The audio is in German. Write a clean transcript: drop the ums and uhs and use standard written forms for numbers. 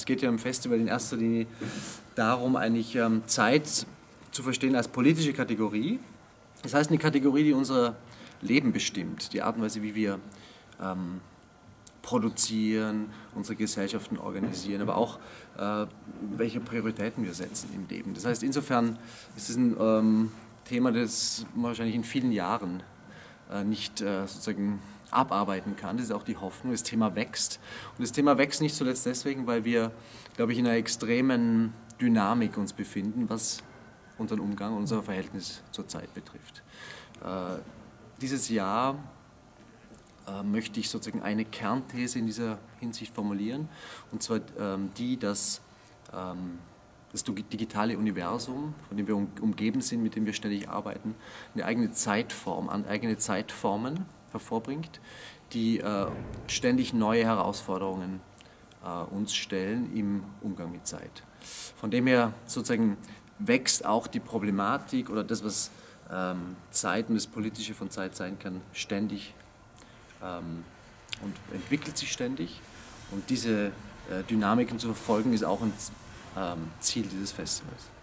Es geht ja im Festival in erster Linie darum, eigentlich Zeit zu verstehen als politische Kategorie. Das heißt, eine Kategorie, die unser Leben bestimmt, die Art und Weise, wie wir produzieren, unsere Gesellschaften organisieren, aber auch welche Prioritäten wir setzen im Leben. Das heißt, insofern ist es ein Thema, das man wahrscheinlich in vielen Jahren nicht sozusagen abarbeiten kann. Das ist auch die Hoffnung. Das Thema wächst. Und das Thema wächst nicht zuletzt deswegen, weil wir, glaube ich, in einer extremen Dynamik uns befinden, was unseren Umgang, unser Verhältnis zur Zeit betrifft. Dieses Jahr möchte ich sozusagen eine Kernthese in dieser Hinsicht formulieren, und zwar die, dass das digitale Universum, von dem wir umgeben sind, mit dem wir ständig arbeiten, eine eigene Zeitform, eigene Zeitformen hervorbringt, die ständig neue Herausforderungen uns stellen im Umgang mit Zeit. Von dem her sozusagen wächst auch die Problematik oder das, was Zeit und das Politische von Zeit sein kann, ständig und entwickelt sich ständig. Und diese Dynamiken zu verfolgen, ist auch ein Ziel dieses Festivals.